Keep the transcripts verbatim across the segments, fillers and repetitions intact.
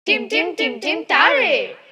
Tim Tim Tim Tim तारे।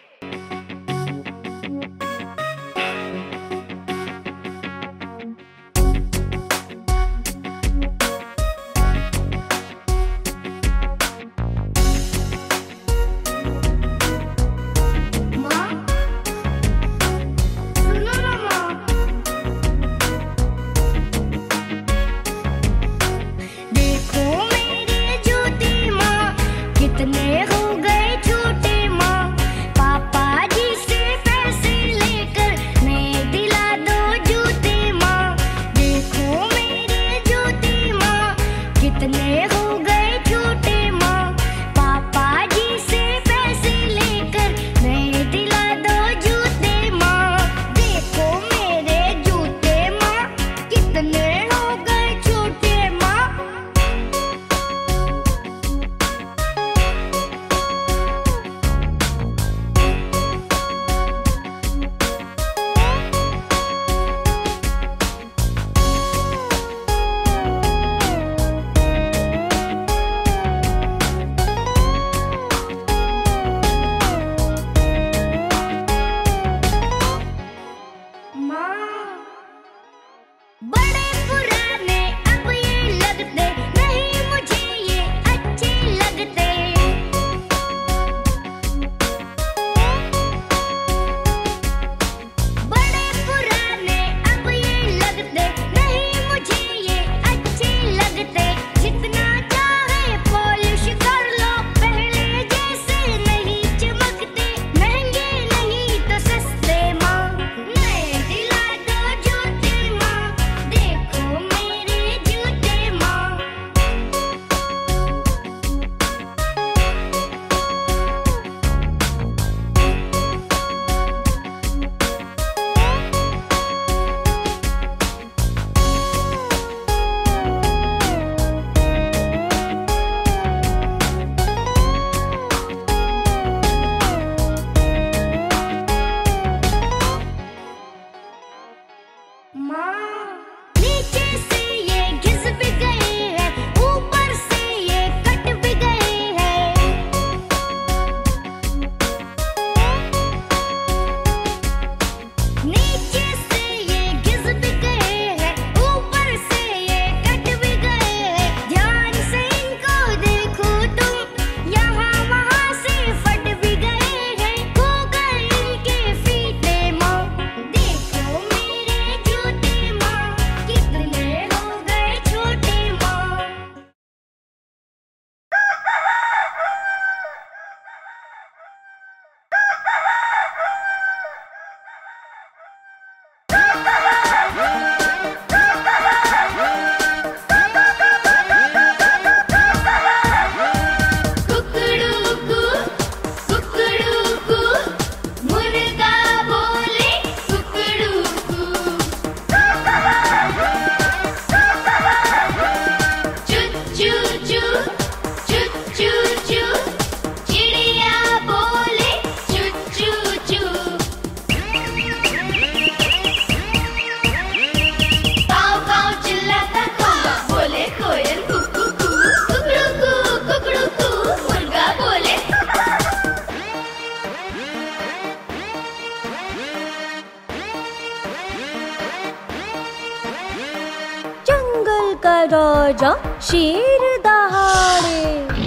राजा शेर दहाड़े,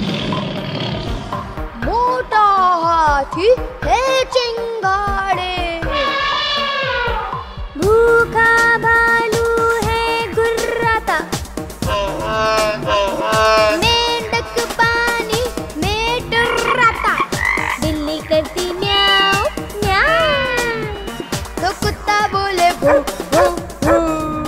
मोटा हाथी है चिंगाड़े, भूखा भालू है गुर्राता, मेंढक पानी में टुर्राता, बिल्ली करती म्याऊं म्याऊं, तो कुत्ता बोले भू भू भू।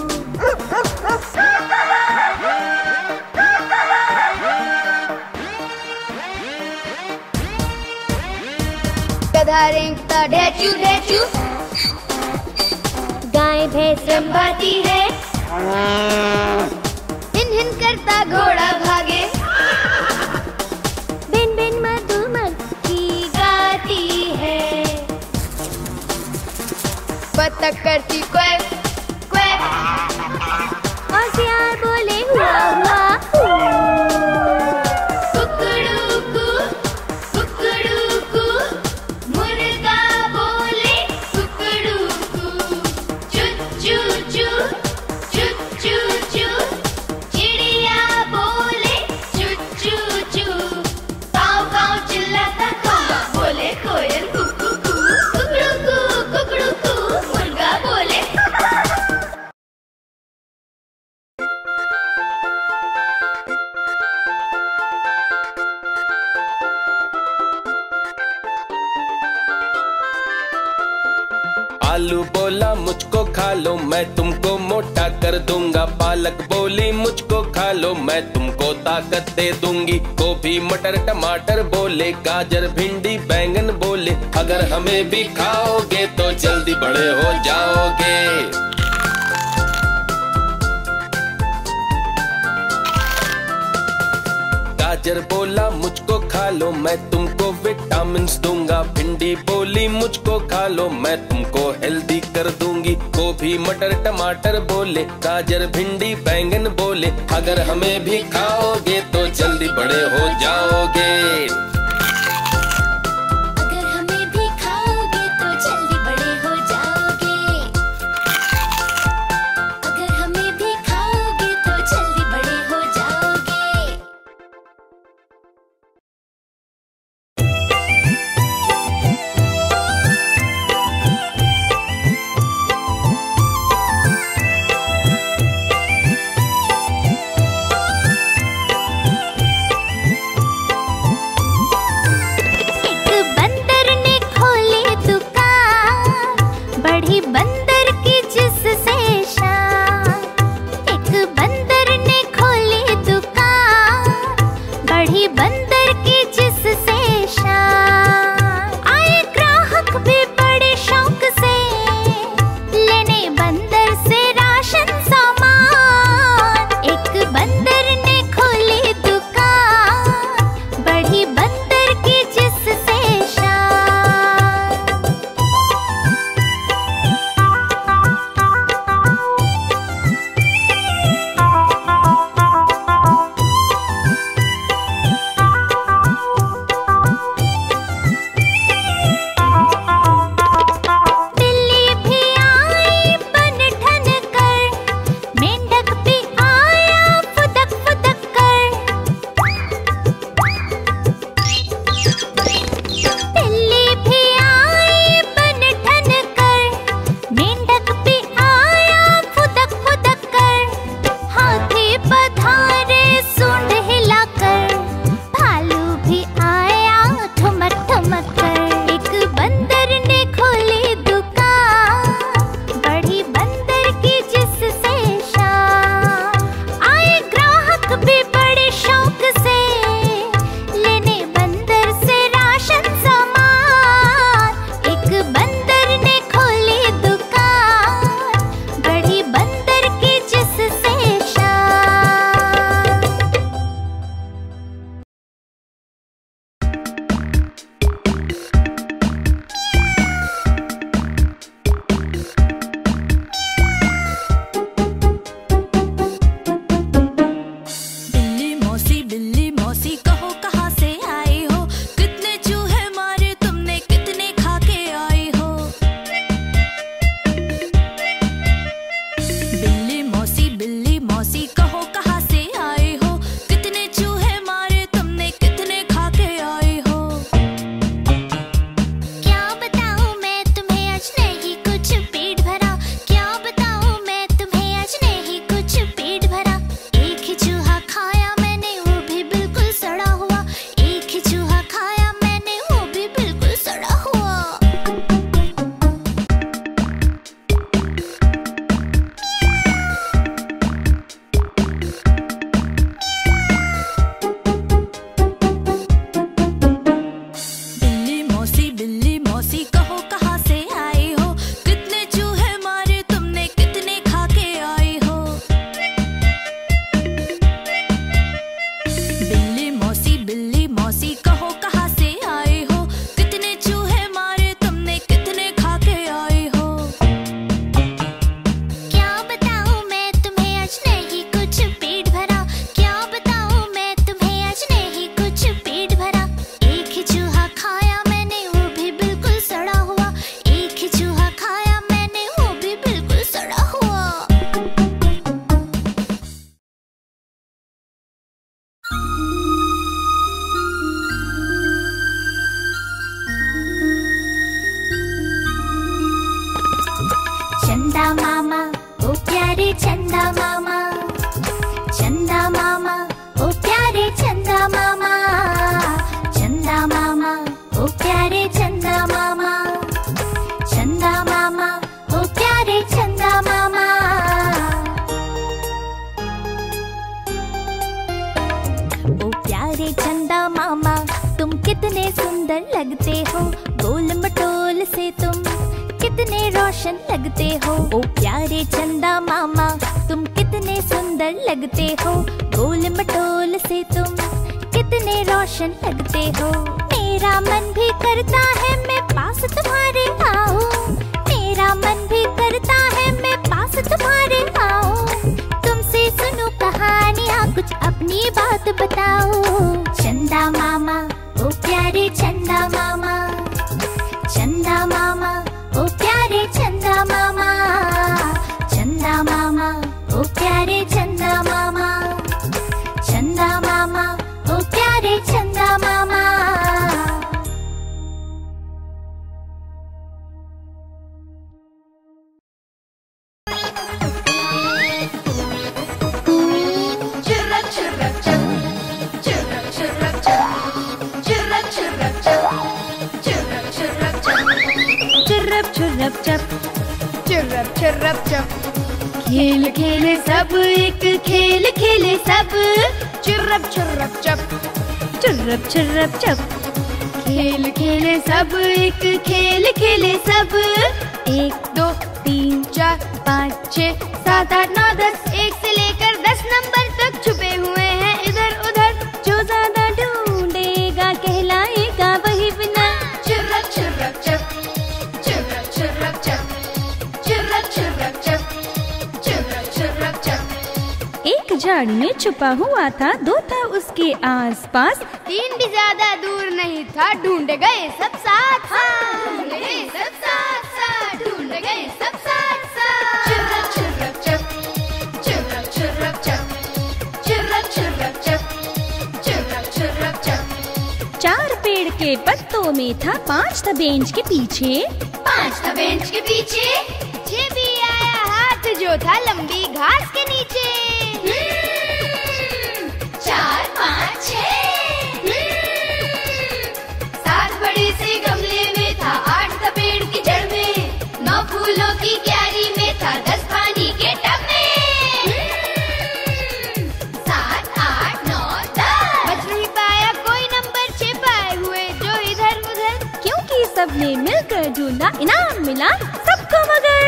गधा रेंगता ढेचू ढेचू, गाय भैंस रंभाती है, हिन हिन करता घोड़ा भागे, बिन बिन मधुमक्खी गाती है, बतख करती क्वैक क्वैक, और सियार बोले हुआ हुआ, कुकड़ू कू कुकड़ू आलू बोला मुझको खा लो, मैं तुमको मोटा कर दूंगा। पालक बोली मुझको खा लो, मैं तुमको ताकत दे दूंगी। गोभी मटर टमाटर बोले, गाजर भिंडी बैंगन बोले, अगर हमें भी खाओगे तो जल्दी बड़े हो जाओगे। गाजर बोला मुझको खा लो, मैं तुमको विटामिन्स दूंगा। भिंडी बोली मुझको खा लो, मैं तुमको हेल्दी कर दूंगी। गोभी मटर टमाटर बोले, गाजर भिंडी बैंगन बोले, अगर हमें भी खाओगे तो जल्दी बड़े हो जाओगे। अगर हमें भी खाओगे तो जल्दी बड़े हो जाओगे। अगर हमें भी खाओगे तो जल्दी बड़े हो जाओगे। बंदर की जिससे शान, एक बंदर ने खोली दुकान, बढ़ी बंदर की जिससे शान। आए ग्राहक भी बड़े शौक से, लेने बंदर से राशन सामान। एक बंदर ने खोली दुकान, बढ़ी बंदर की जिससे शान। चंदा मामा, चंदा मामा, ओ प्यारे चंदा मामा, चंदा मामा, ओ प्यारे चंदा मामा, चंदा मामा। सुंदर लगते हो, गोल मटोल से तुम कितने रोशन लगते हो। ओ प्यारे चंदा मामा तुम कितने सुंदर लगते हो, गोल मटोल से तुम कितने रोशन लगते हो। मेरा मन भी करता है मैं पास तुम्हारे आऊं, मेरा मन भी करता है मैं पास तुम्हारे आऊं। तुमसे सुनूं कहानियाँ कुछ अपनी बात बताओ। चंदा मामा ओ प्यारे चंदा मामा, चंदा मामा ओ प्यारे चंदा मामा, चंदा मामा ओ प्यारे चंदा मामा, चंदा मामा ओ प्यारे चंदा मामा। चुर्रप चप, चुर्रप चुर्रप चप, खेल खेले सब एक खेल खेले सब। चुर्रप चुर्रप चप, चुर्रप चुर्रप चप, खेल खेले सब एक खेल खेले सब। एक दो तीन चार पाँच छः सात आठ नौ दस, एक से लेकर दस नंबर तक छुपे हुए हैं इधर उधर। जो ज्यादा ढूंढेगा कहलाएगा वही विनर। चुर्रप चुर्रप चप, चुर्रप चुर्रप चप, चुर्रप चुर्रप चप, चुर्रप चुर्रप चप। एक झाड़ी में छुपा हुआ था, दो था उसके आसपास, तीन भी ज्यादा दूर नहीं था, ढूंढ गए सब साथ साथ, ढूंढ गए सब साथ साथ, ढूंढ गए सब साथ साथ। चुर्रप चुर्रप चप, चुर्रप चुर्रप चप, चुर्रप चुर्रप चप, चुर्रप चुर्रप चप। चार पेड़ के पत्तों में था, पांच था बेंच के पीछे, पांच था बेंच के पीछे, छह भी आया हाथ जो था लंबी घास के नीचे। चार पाँच छः, सात बड़े से गमले में था, आठ था पेड़ की जड़ में, नौ फूलों की क्यारी में था, दस पानी के टब में। सात आठ नौ दस, बच नहीं पाया कोई नंबर छह पाए हुए जो इधर उधर, क्योंकि सबने मिलकर ढूंढा, इनाम मिला सबको मगर।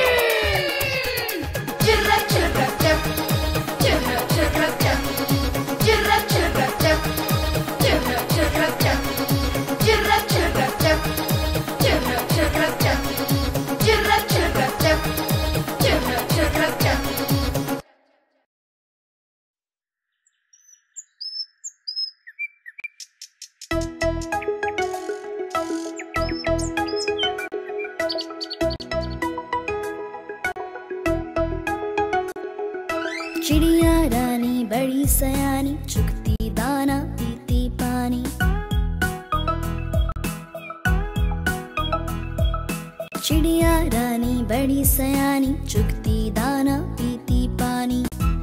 चुर्रप चुर्रप चप, चुर्रप चुर्रप चप, चुर्रप चुर्रप चप, चुर्रप चुर्रप चप, चुर्रप चुर्रप चप, चुर्रप चुर्रप चप, चुर्रप चुर्रप चप, चुर्रप चुर्रप चप। चिड़िया रानी बड़ी सयानी, चुगती दाना पीती पानी। चिड़िया रानी बड़ी सयानी, चुगती दाना पीती पानी।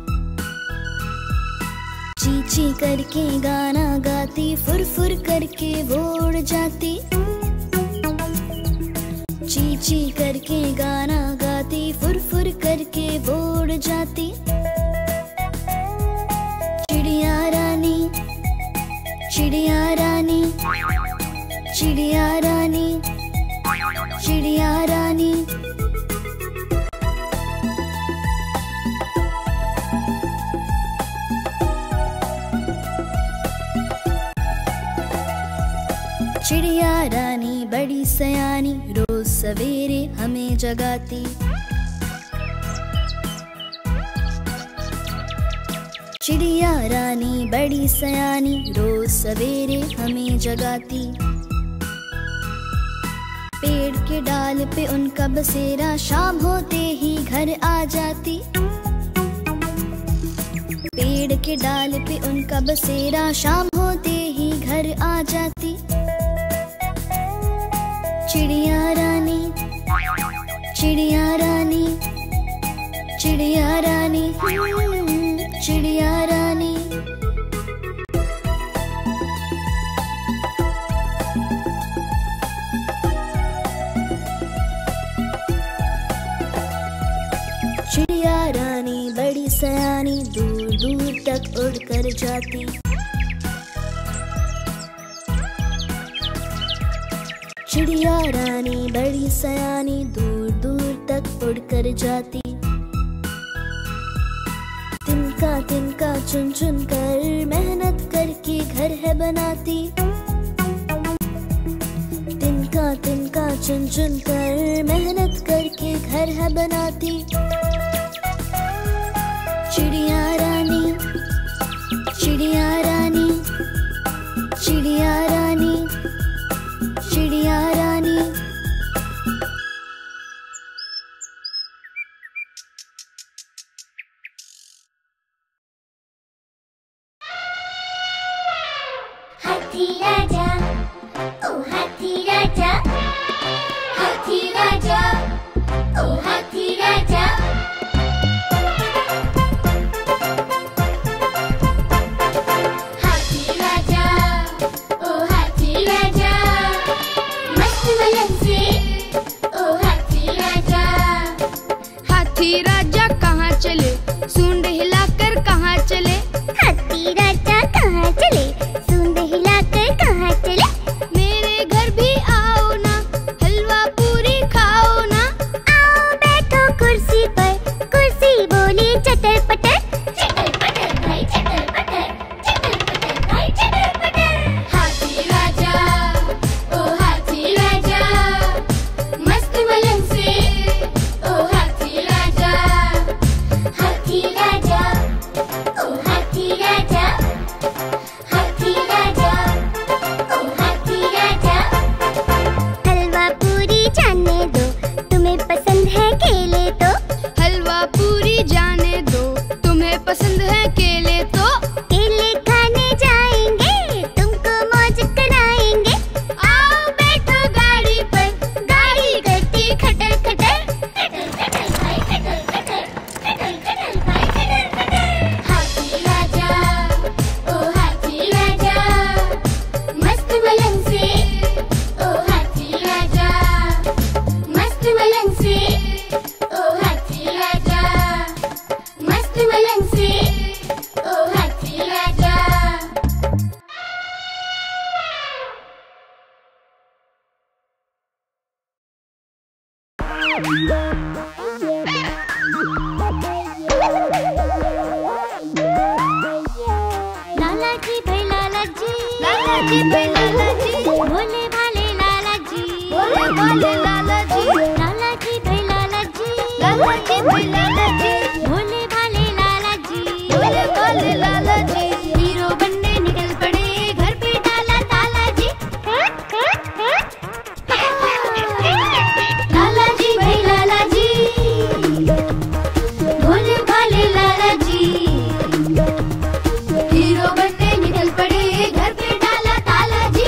ची ची करके गाना गाती, फुर फुर करके वो उड़ जाती। ची ची करके गाना गाती, फुर फुर करके वो उड़ जाती। चिड़िया रानी, चिड़िया रानी, चिड़िया रानी, चिड़िया रानी। चिड़िया रानी बड़ी सयानी, रोज सवेरे हमें जगाती। चिड़िया रानी बड़ी सयानी, रोज सवेरे हमें जगाती। पेड़ के डाल पे उनका बसेरा, शाम होते ही घर आ जाती। पेड़ के डाल पे उनका बसेरा, शाम होते ही घर आ जाती। चिड़िया रानी, चिड़िया रानी, चिड़िया रानी, चिड़िया रानी। चिड़िया रानी बड़ी सयानी, दूर दूर तक उड़ कर जाती। चिड़िया रानी बड़ी सयानी दूर दूर तक उड़कर जाती। तिनका तिनका चुन चुन कर मेहनत करके घर है बनाती। तिनका तिनका चुन चुन कर मेहनत करके घर है बनाती। चिड़िया रानी चिड़िया रानी चिड़िया रानी चिड़िया रानी। हाथी राजा, ओ हाथी राजा, हाथी राजा, ओ हाथी राजा। हाथी राजा, ओ हाथी राजा, मस्त मलन से, ओ हाथी राजा। हाथी राजा कहाँ चले, सूंड हिलाकर कहाँ चले। हाथी राजा कहाँ चले, सूंड हिलाकर कहाँ चले। मेरे घर भी आओ ना, हलवा पूरी खाओ ना। आओ बैठो कुर्सी पर, कुर्सी बोली चटर पटर, चटर पटर भाई चटर पटर, चटर पटर भाई चटर पटर। हाथी राजा, ओ हाथी राजा, मस्त मलन से, ओ हाथी राजा। हाथी राजा, ओ हाथी राजा, हाथी राजा, ओ हाथी राजा। हलवा पूरी जाने दो, तुम्हें पसंद है केले तो। हलवा पूरी जाने दो, तुम्हें पसंद है केले तो। केले खाने जाएंगे, तुमको मौज कराएंगे। आओ बैठो गाड़ी पर, गाड़ी करती खटर खटर, खटर खटर भाई खटर खटर, खटर खटर भाई खटर खटर। हाथी राजा, ओ हाथी राजा, मस्त मलन से, ओ हाथी राजा, मस्त मलन से, ओ हाथी राजा, मस्त मलन से, ओ हाथी राजा। लाला जी भाई लाला जी, लाला जी भाई लाला जी, भोले भाले लाला जी, भोले भाले लाला जी। लाला जी भाई लाला जी, लाला जी भाई लाला जी, भोले भाले लाला जी, भोले भाले लाला जी। हीरो बनने निकल पड़े, घर पे डाला ताला जी। लाला जी भाई लाला जी, भोले भाले लाला जी, हीरो बनने निकल पड़े, घर पे डाला ताला जी।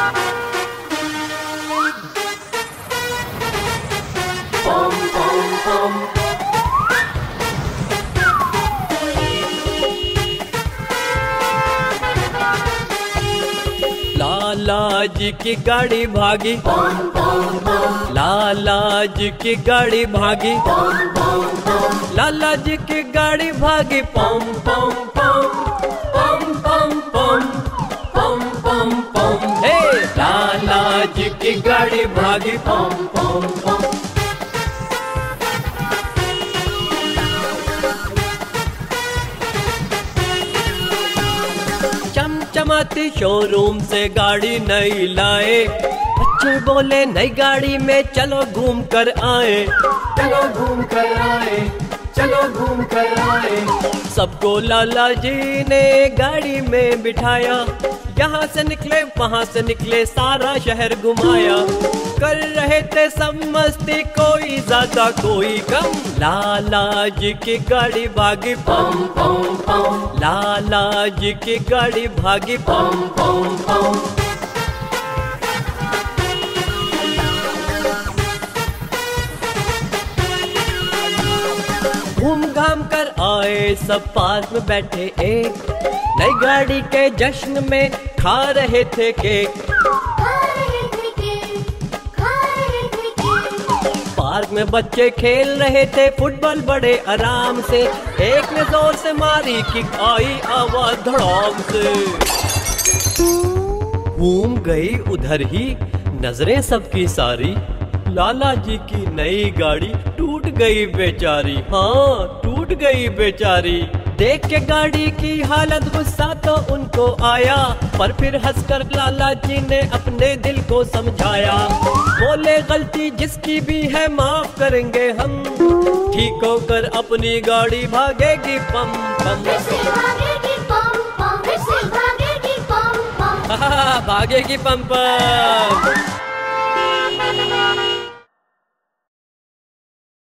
लाला जी की गाड़ी भागी, लाला जी की गाड़ी भागी, लाला जी की गाड़ी भागी, पम पम पम पम पम पम पम पम पम। हे लाला जी की गाड़ी भागी, पम पम पम। चमचमाती शोरूम से गाड़ी नई लाए, बच्चे बोले नई गाड़ी में चलो घूम कर आए, चलो घूम कर आए, चलो घूम कर आए। सबको लाला जी ने गाड़ी में बिठाया, यहाँ से निकले वहाँ से निकले सारा शहर घुमाया। कर रहे थे सब मस्ती, कोई ज्यादा कोई कम। लाला जी की गाड़ी भागी, पम पम पम। लाला जी की गाड़ी भागी, पम पम पम। घूम घाम कर आए सब पास में बैठे एक, नई गाड़ी के जश्न में खा रहे थे केक, खा रहे थे केक, खा रहे थे केक। पार्क में बच्चे खेल रहे थे फुटबॉल बड़े आराम से, एक ने जोर से मारी किक आई आवाज धड़ाम से। घूम गई उधर ही नजरें सबकी सारी, लाला जी की नई गाड़ी टूट गई बेचारी, हाँ टूट गई बेचारी। देख के गाड़ी की हालत गुस्सा तो उनको आया, पर फिर हंसकर लाला जी ने अपने दिल को समझाया। बोले गलती जिसकी भी है माफ करेंगे हम, ठीक होकर अपनी गाड़ी भागेगी पम पम। फिर से भागेगी पम पम, फिर से भागेगी पम पम। भागेगी पम पम।